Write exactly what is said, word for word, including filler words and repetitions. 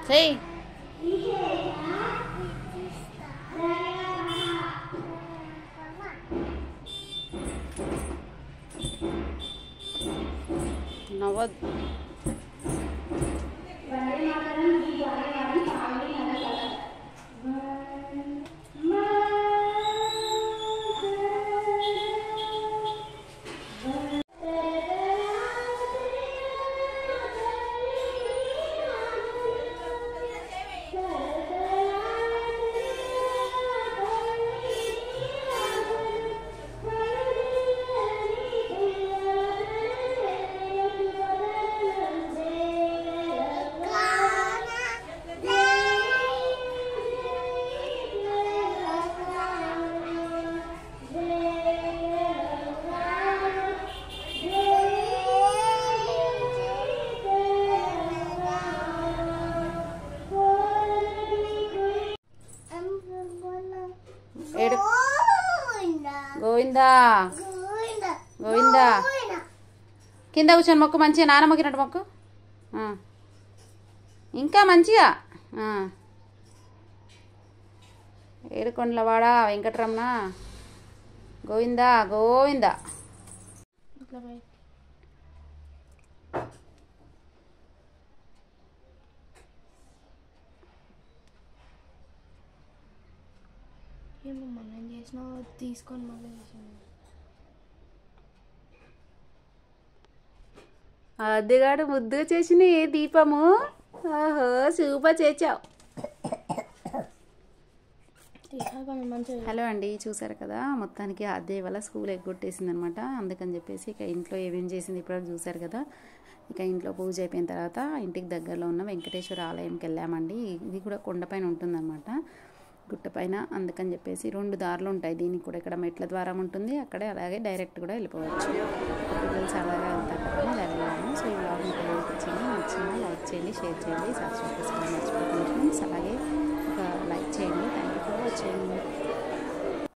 చెయ్యి. నవ్వద్దు. గోవిందా గోవిందా. కింద కూర్చొని మొక్కు, మంచిగా నాన్న మొక్కినట్టు మొక్కు. ఇంకా మంచిగా. ఏడుకొండలవాడ వెంకటరమణ గోవిందా గోవిందా. ఏమో మనం చేసినా తీసుకొని మళ్ళీ చేసాను. అద్దెగాడు ముద్దుగా చేసిన ఏ దీపము. ఓహో సూపర్ చేసావు. హలో అండి, చూసారు కదా మొత్తానికి అద్దె వల్ల స్కూల్ ఎగ్గొట్టేసింది అనమాట. అందుకని చెప్పేసి ఇక ఇంట్లో ఏమేమి చేసింది ఇప్పుడు చూసారు కదా. ఇక ఇంట్లో పూజ అయిపోయిన తర్వాత ఇంటికి దగ్గరలో ఉన్న వెంకటేశ్వర ఆలయంకి వెళ్ళామండి. ఇది కూడా కొండపైన ఉంటుందన్నమాట, గుట్టపైన. అందుకని చెప్పేసి రెండు దారులు ఉంటాయి దీనికి కూడా. ఇక్కడ మెట్ల ద్వారం ఉంటుంది, అక్కడే అలాగే డైరెక్ట్ కూడా వెళ్ళిపోవచ్చు. పిల్లలు చాలా వెళ్తారు కదా, ఇలా వెళ్ళాము. సో ఈ వ్లాగ్ మీకు నచ్చింది నచ్చింది లైక్ చేయండి, షేర్ చేయండి, సబ్స్క్రైబ్ చేసుకోవడం మర్చిపోకండి ఫ్రెండ్స్. అలాగే ఒక లైక్ చేయండి. Thank you for watching.